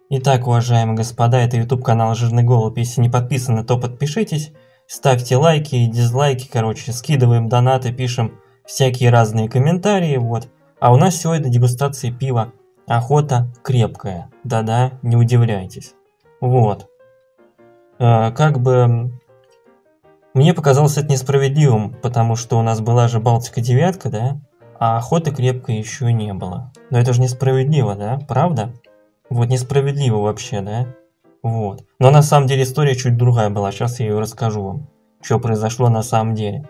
Итак, уважаемые господа, это YouTube канал Жирный Голубь. Если не подписаны, то подпишитесь, ставьте лайки и дизлайки, короче, скидываем донаты, пишем всякие разные комментарии, вот. А у нас сегодня дегустация пива Охота крепкая. Да-да, не удивляйтесь. Вот. Как бы мне показалось это несправедливым, потому что у нас была же Балтика девятка, да? А Охоты крепкой еще не было. Но это же несправедливо, да? Правда? Вот несправедливо вообще, да? Вот. Но на самом деле история чуть другая была. Сейчас я ее расскажу вам, что произошло на самом деле.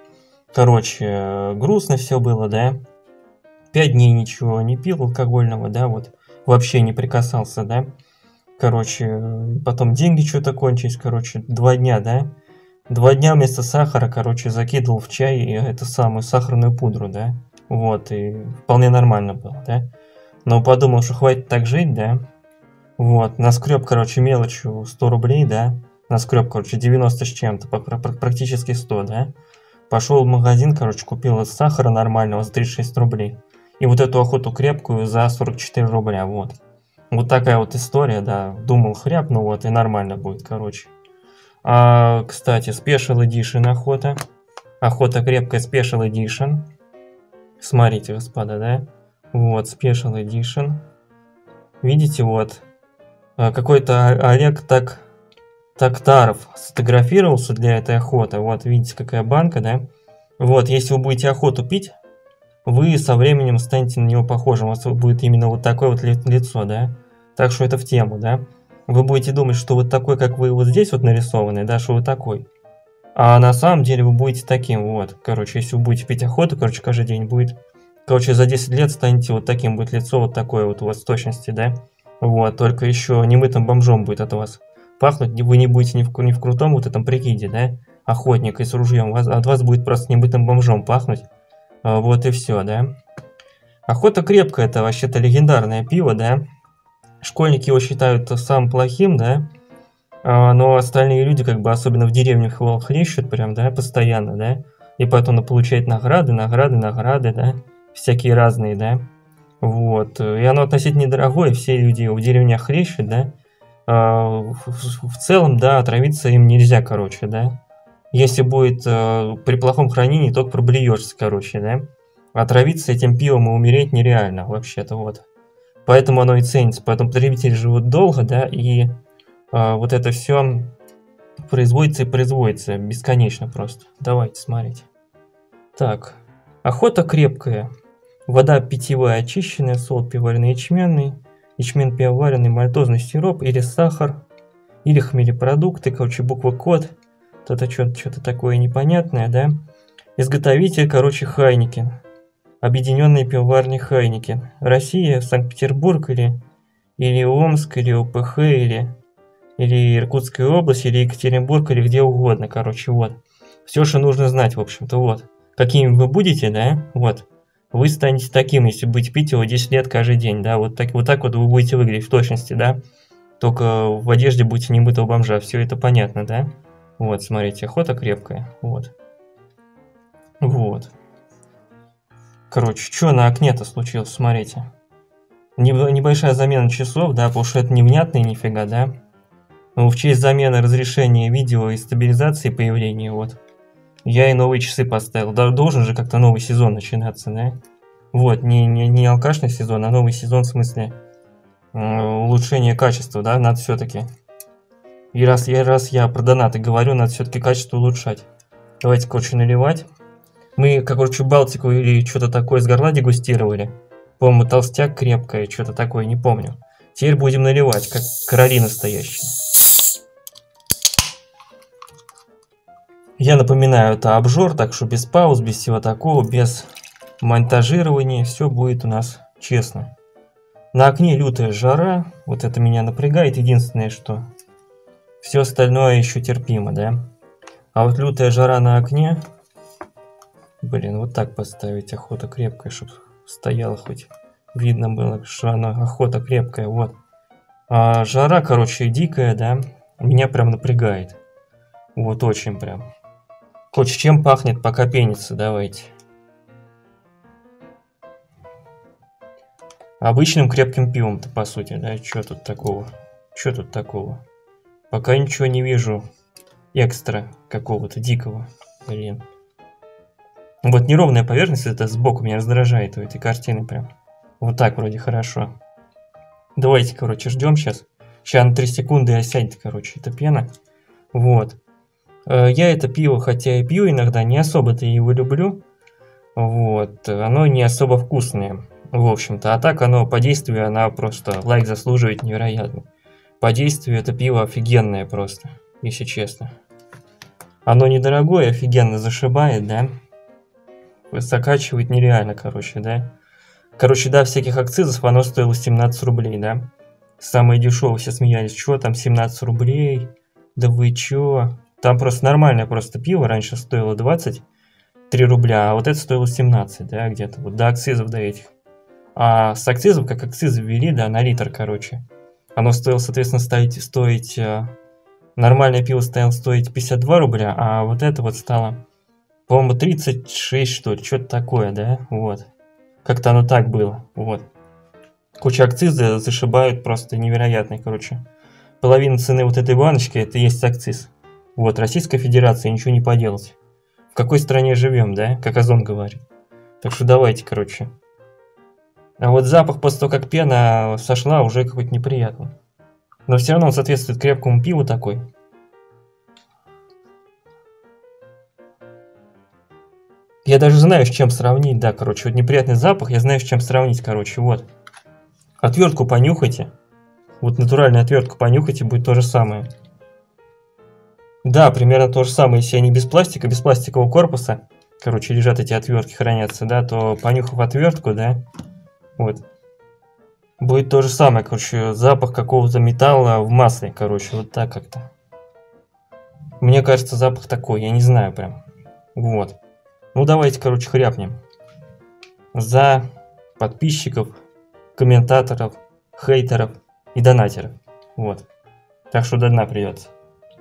Короче, грустно все было, да? 5 дней ничего не пил алкогольного, да, вот. Вообще не прикасался, да? Короче, потом деньги что-то кончились, короче, 2 дня, да? 2 дня вместо сахара, короче, закидывал в чай эту самую сахарную пудру, да? Вот, и вполне нормально было, да? Но подумал, что хватит так жить, да? Вот, наскреб, короче, мелочью 100 рублей, да? Наскреб, короче, 90 с чем-то, практически 100, да? Пошел в магазин, короче, купил сахара нормального за 36 рублей. И вот эту Охоту крепкую за 44 рубля, вот. Вот такая вот история, да. Думал, хряп, ну вот, и нормально будет, короче. Кстати, Special Edition Охота. Охота крепкая Special Edition. Смотрите, господа, да? Вот, Special Edition. Видите, вот. Какой-то Олег Тактаров сфотографировался для этой охоты. Вот, видите, какая банка, да? Вот, если вы будете охоту пить, вы со временем станете на него похожим. У вас будет именно вот такое вот лицо, да? Так что это в тему, да? Вы будете думать, что вот такой, как вы вот здесь вот нарисованный, да, что вы такой. А на самом деле вы будете таким, вот. Короче, если вы будете пить охоту, короче, каждый день будет. Короче, за 10 лет станете вот таким, будет лицо вот такое вот у вас в точности, да? Вот, только еще немытым бомжом будет от вас пахнуть. Вы не будете ни в крутом вот этом прикиде, да? Охотник и с ружьем. От вас будет просто немытым бомжом пахнуть. Вот и все, да? Охота крепкая, это вообще-то легендарное пиво, да? Школьники его считают самым плохим, да? Но остальные люди, как бы, особенно в деревнях, его хлещут прям, да, постоянно, да? И поэтому он получает награды, да? Всякие разные, да? Вот. И оно относительно недорогое, все люди в деревнях хлещут, да? В целом, да, отравиться им нельзя, короче, да? Если будет при плохом хранении, только проблюешься, короче, да? Отравиться этим пивом и умереть нереально, вообще-то, вот. Поэтому оно и ценится. Поэтому потребители живут долго, да, и вот это все производится бесконечно просто. Давайте смотреть. Так, Охота крепкая. Вода питьевая очищенная, солод пивоваренный ячменный, ячмень пивоваренный, мальтозный сироп или сахар, или хмелепродукты, короче, буква код. Это что-то такое непонятное, да? Изготовитель, короче, Хайникин. Объединенные пивоварни Хайникин. Россия, Санкт-Петербург или Омск, или ОПХ, или Иркутская область, или Екатеринбург, или где угодно, короче, вот. Все, что нужно знать, в общем-то, вот. Какими вы будете, да, вот. Вы станете таким, если будете пить его 10 лет каждый день, да, вот так вот вы будете выглядеть в точности, да. Только в одежде будете немытого бомжа, все это понятно, да. Вот, смотрите, Охота крепкая, вот. Вот. Короче, что на окне-то случилось, смотрите. Небольшая замена часов, да, потому что это невнятно и нифига, да. Но в честь замены разрешения видео и стабилизации появления, вот, я и новые часы поставил. Должен же как-то новый сезон начинаться, да? Вот, не алкашный сезон, а новый сезон в смысле улучшение качества, да, надо все-таки. И раз я про донаты говорю, надо все-таки качество улучшать. Давайте, короче, наливать. Мы, короче, Балтику или что-то такое с горла дегустировали. По-моему, толстяк крепкая, что-то такое, не помню. Теперь будем наливать, как короли настоящие. Я напоминаю, это обжор, так что без пауз, без всего такого, без монтажирования, все будет у нас честно. На окне лютая жара, вот это меня напрягает, единственное, что все остальное еще терпимо, да. А вот лютая жара на окне, блин, вот так поставить, Охота крепкая, чтобы стояла хоть видно было, что она Охота крепкая, вот. А жара, короче, дикая, да, меня прям напрягает, вот очень прям. Короче, чем пахнет, пока пенится, давайте. Обычным крепким пивом-то, по сути, да, что тут такого? Что тут такого? Пока ничего не вижу экстра какого-то дикого. Блин. Вот неровная поверхность, это сбоку меня раздражает у этой картины прям. Вот так вроде хорошо. Давайте, короче, ждем сейчас. Сейчас на 3 секунды осядет, короче, эта пена. Вот. Я это пиво, хотя и пью иногда, не особо-то его люблю. Вот. Оно не особо вкусное, в общем-то. А так оно по действию, она просто лайк заслуживает невероятно. По действию это пиво офигенное просто, если честно. Оно недорогое, офигенно зашибает, да? Закачивает нереально, короче, да? Короче, да, всяких акцизов оно стоило 17 рублей, да? Самые дешевые все смеялись, что там 17 рублей? Да вы чё? Там просто нормальное просто пиво раньше стоило 23 рубля, а вот это стоило 17, да, где-то, вот до акцизов до этих. А с акцизов, как акцизы ввели, да, на литр, короче, оно стоило, соответственно, стоить нормальное пиво стало стоить 52 рубля, а вот это вот стало, по-моему, 36, что ли, что-то такое, да, вот. Как-то оно так было, вот. Куча акцизы зашибают просто невероятные, короче. Половина цены вот этой баночки, это есть акциз. Вот, Российская Федерация, ничего не поделать. В какой стране живем, да, как Озон говорит. Так что давайте, короче. А вот запах после того, как пена сошла, уже какой-то неприятный. Но все равно он соответствует крепкому пиву такой. Я даже знаю, с чем сравнить, да, короче, вот неприятный запах, я знаю, с чем сравнить, короче, вот. Отвертку понюхайте. Вот натуральную отвертку понюхайте, будет то же самое. Да, примерно то же самое, если они без пластика, без пластикового корпуса, короче, лежат эти отвертки, хранятся, да, то понюхав отвертку, да, вот, будет то же самое, короче, запах какого-то металла в масле, короче, вот так как-то. Мне кажется, запах такой, я не знаю прям, вот. Ну, давайте, короче, хряпнем. За подписчиков, комментаторов, хейтеров и донатеров, вот. Так что до дна придется.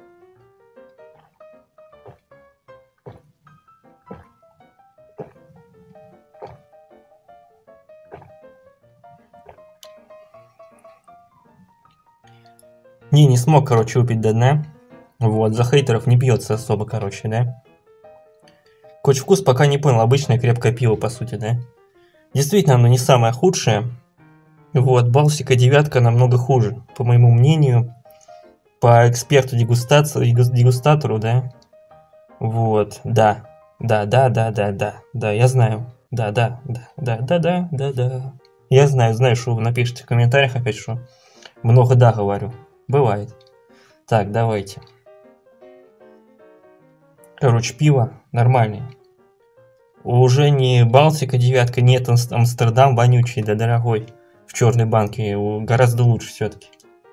Не смог, короче, выпить до дна. Вот, за хейтеров не бьется особо, короче, да. Коч вкус пока не понял, обычное крепкое пиво, по сути, да. Действительно, оно не самое худшее. Вот, Балтика девятка намного хуже, по моему мнению. По эксперту-дегустатору, да. Вот, да, я знаю. Да. Я знаю, что вы напишите в комментариях опять, что много да говорю. Бывает. Так, давайте. Короче, пиво нормальное. Уже не Балтика девятка, нет, Амстердам вонючий, да дорогой. В черной банке гораздо лучше все-таки.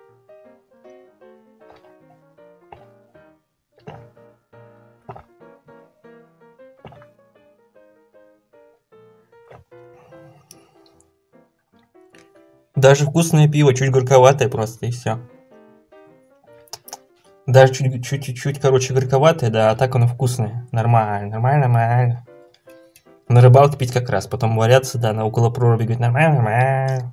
Даже вкусное пиво, чуть горьковатое просто, и все. Даже чуть-чуть, короче, горьковатое, да, а так оно вкусное. Нормально. На рыбалке пить как раз, потом валяться, да, на около проруби, говорит, нормально.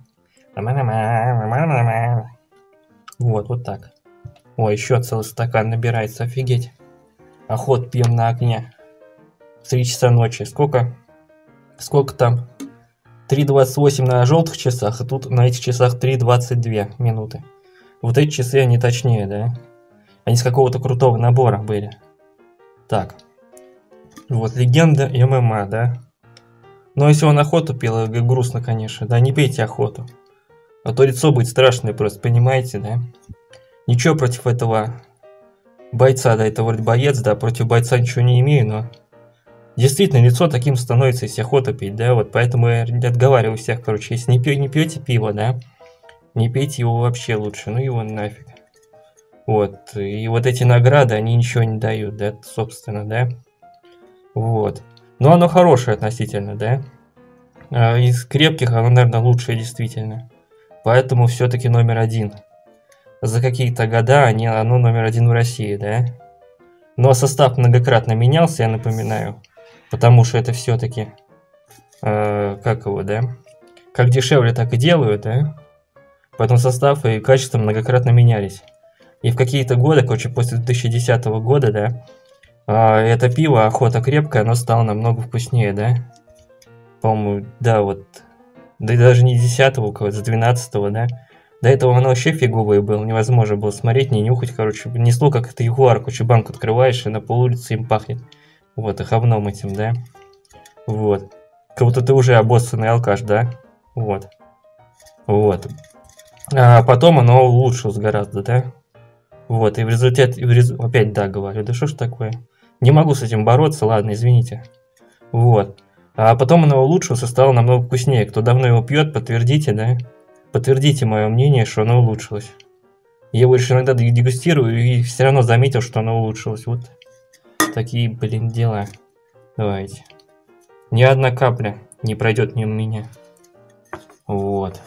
Вот так. Ой, еще целый стакан набирается, офигеть. Охот пьем на огне. 3 часа ночи. Сколько там? 3:28 на желтых часах, а тут на этих часах 3:22 минуты. Вот эти часы, они точнее, да? Они с какого-то крутого набора были. Так. Вот, легенда ММА, да? Но если он охоту пил, грустно, конечно. Да, не пейте охоту. А то лицо будет страшное просто, понимаете, да? Ничего против этого бойца, да, это вроде боец, да, против бойца ничего не имею, но... Действительно, лицо таким становится, если охота пить, да, вот поэтому я отговариваю всех, короче, если не пьете пиво, да, не пейте его вообще лучше, ну его нафиг. Вот, и вот эти награды, они ничего не дают, да, собственно, да. Вот. Но оно хорошее относительно, да. Из крепких оно, наверное, лучшее действительно. Поэтому все-таки номер 1. За какие-то года оно номер 1 в России, да. Но состав многократно менялся, я напоминаю. Потому что это все-таки, как его, да. Как дешевле, так и делают, да. Поэтому состав и качество многократно менялись. И в какие-то годы, короче, после 2010 года, да, это пиво «Охота крепкая», оно стало намного вкуснее, да. По-моему, да, вот, да и даже не 10-го, у кого-то, с 12-го, да. До этого оно вообще фиговое было, невозможно было смотреть, не нюхать, короче. Несло, как это ягуар, короче, банку открываешь, и на полулице им пахнет. Вот, и говном этим, да. Вот. Как будто ты уже обоссанный алкаш, да. Вот. Вот. А потом оно улучшилось гораздо, да. Вот, и в результате, опять да, говорю, да что ж такое. Не могу с этим бороться, ладно, извините. Вот. А потом оно улучшилось и стало намного вкуснее. Кто давно его пьет, подтвердите, да. Подтвердите мое мнение, что оно улучшилось. Я его лишь иногда дегустирую и все равно заметил, что оно улучшилось. Вот такие, блин, дела. Давайте. Ни одна капля не пройдет мимо меня. Вот.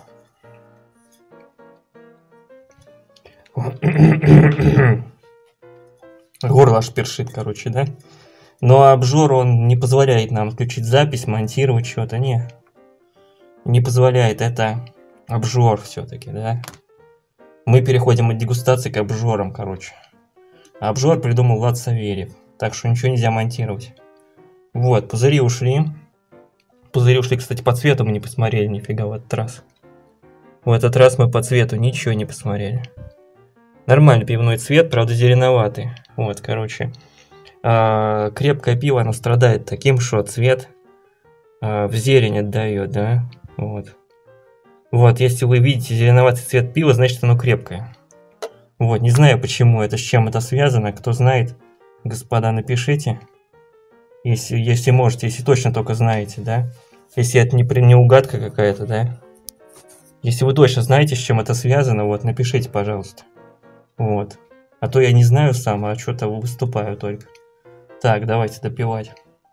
Горло аж першит, короче, да? Но обжор, он не позволяет нам включить запись, монтировать что-то, не. Не позволяет, это обжор все-таки, да? Мы переходим от дегустации к обжорам, короче. А обжор придумал Влад Савельев, так что ничего нельзя монтировать. Вот, пузыри ушли. Пузыри ушли, кстати, по цвету мы не посмотрели нифига в этот раз. В этот раз мы по цвету ничего не посмотрели. Нормальный пивной цвет, правда зеленоватый. Вот, короче. Крепкое пиво, оно страдает таким, что цвет в зелень отдает, да? Вот. Вот, если вы видите зеленоватый цвет пива, значит оно крепкое. Вот, не знаю почему это, с чем это связано. Кто знает, господа, напишите. Если можете, если точно только знаете, да? Если это не угадка какая-то, да? Если вы точно знаете, с чем это связано, вот, напишите, пожалуйста. Вот. А то я не знаю сам, а что-то выступаю только. Так, давайте допивать.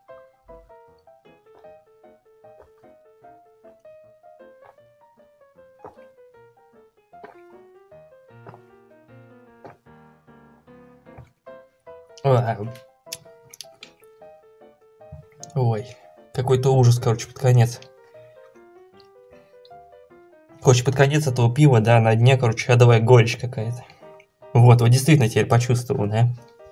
Ой, какой-то ужас, короче, под конец. Короче, под конец этого пива, да, на дне, короче, адовая горечь какая-то. Вот действительно теперь почувствовал, да?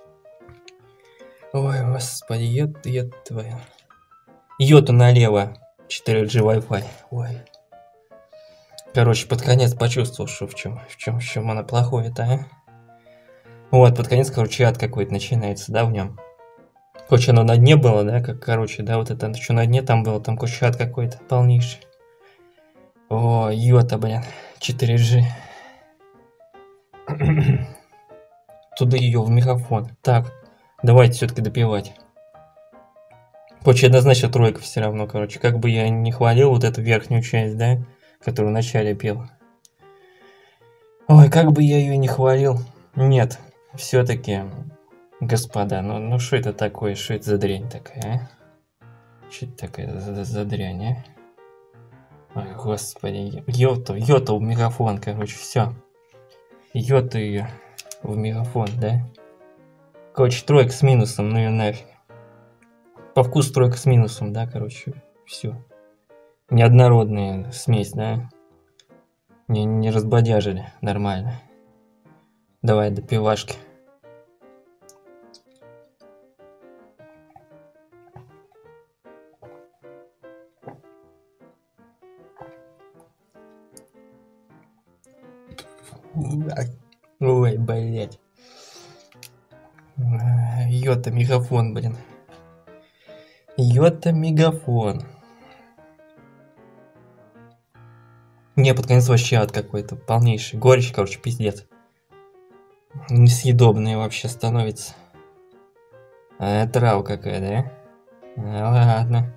Ой, господи, ёд твоя. Йота налево, 4G Wi-Fi. Ой. Короче, под конец почувствовал, что в чем она плохое-то, а? Вот, под конец, короче, ад какой-то начинается, да, в нем. Короче, оно на дне было, да, как, короче, да, вот это, что на дне там было, там, короче, ад какой-то полнейший. О, йота, блин, 4G. Туда ее в мегафон. Так, давайте все-таки допивать. Короче, однозначно тройка все равно, короче. Как бы я не хвалил вот эту верхнюю часть, да, которую вначале пел. Ой, как бы я ее не хвалил. Нет, все-таки, господа, ну что это такое, что это за дрянь такая, а? Что это такая за дрянь, а? Ой, господи, йота в мегафон, короче, все. Йота ее в мегафон, да? Короче, тройка с минусом, ну и нафиг. По вкусу тройка с минусом, да, короче, все. Неоднородная смесь, да? Не разбодяжили, нормально. Давай, допивашки. Ой, блять. Йота мегафон, блин. Йота мегафон. Не, под конец вообще ад какой-то полнейший. Горечь, короче, пиздец. Несъедобная вообще становится. Трава какая, да? Ладно.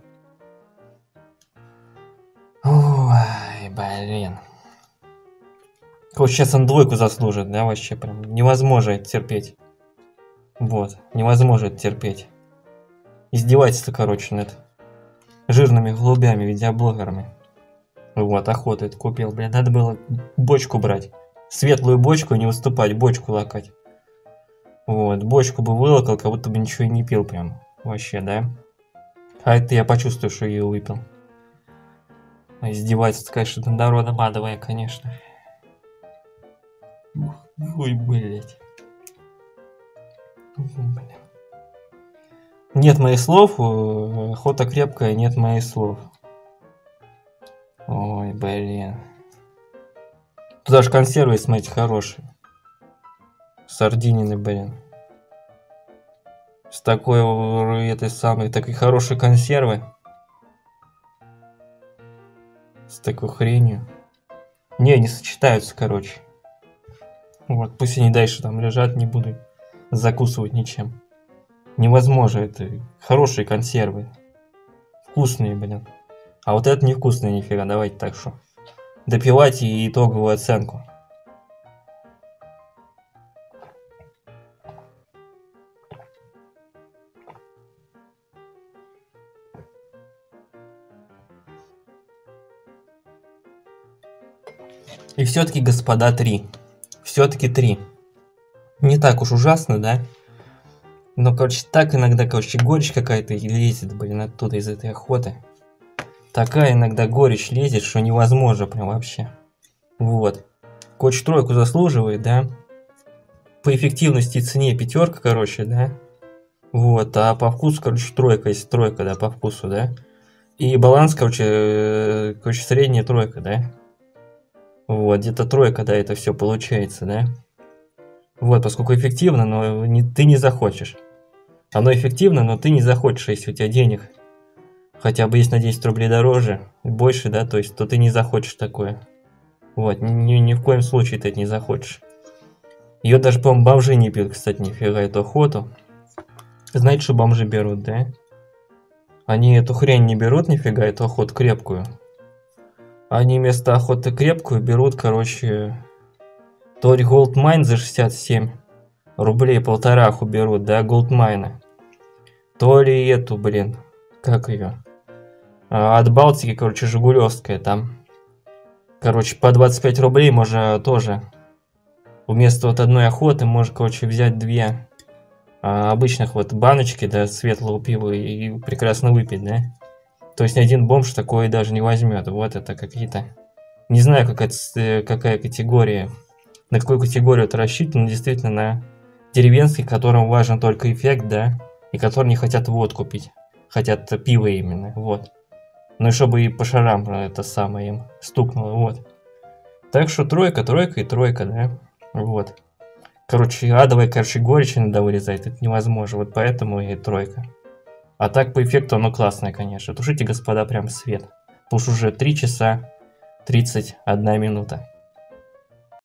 Ой, блин. Короче, сейчас он двойку заслужит, да, вообще прям невозможно это терпеть. Вот, невозможно это терпеть. Издевательство, короче, над жирными голубями, видеоблогерами. Вот, охота это купил, блин, надо было бочку брать. Светлую бочку, не выступать, бочку лакать. Вот, бочку бы вылокал, как будто бы ничего и не пил прям. Вообще, да? А это я почувствую, что ее выпил. Издевательство, конечно, над народом адовое, конечно. Ой, блять. Блин. Нет моих слов, охота крепкая, нет моих слов. Ой, блин. Тут даже консервы, смотрите, хорошие. Сардинины, блин. С такой, этой самой, такой хорошей консервы. С такой хренью. Не сочетаются, короче. Вот, пусть они дальше там лежат, не буду закусывать ничем. Невозможно, это хорошие консервы. Вкусные, блин. А вот это невкусные нифига, давайте так что. Допивайте и итоговую оценку. И все-таки, господа, 3. Все-таки 3. Не так уж ужасно, да? Но, короче, так иногда, короче, горечь какая-то лезет, блин, оттуда из этой охоты. Такая иногда горечь лезет, что невозможно прям вообще. Вот. Короче, 3 заслуживает, да? По эффективности и цене 5, короче, да? Вот, а по вкусу, короче, 3, если 3, да, по вкусу, да? И баланс, короче, средняя 3, да? Вот, где-то 3, да, это все получается, да? Вот, поскольку эффективно, но ты не захочешь. Оно эффективно, но ты не захочешь, если у тебя денег хотя бы есть на 10 рублей дороже, больше, да, то есть, то ты не захочешь такое. Вот, ни в коем случае ты это не захочешь. Ее даже, по-моему, бомжи не пьют, кстати, нифига, эту охоту. Знаете, что бомжи берут, да? Они эту хрень не берут, нифига, эту охоту крепкую. Они вместо охоты крепкую берут, короче, то ли Goldmine за 67 рублей, полтораху берут, да, Goldmine. То ли эту, блин, как ее? От Балтики, короче, Жигулевская там. Короче, по 25 рублей можно тоже. Вместо вот одной охоты можно, короче, взять 2 обычных вот баночки, да, светлого пива и прекрасно выпить, да. То есть ни один бомж такое даже не возьмет. Вот это какие-то... Не знаю, какая категория, на какую категорию это рассчитано, действительно на деревенских, которым важен только эффект, да, и которые не хотят водку пить, хотят пиво именно, вот. Ну и чтобы и по шарам это самое им стукнуло, вот. Так что 3 и 3, да, вот. Короче, адовая, короче, горечь иногда вырезает, это невозможно, вот поэтому и 3. А так по эффекту оно классное, конечно. Тушите, господа, прям свет. Потому что уже 3 часа 31 минута.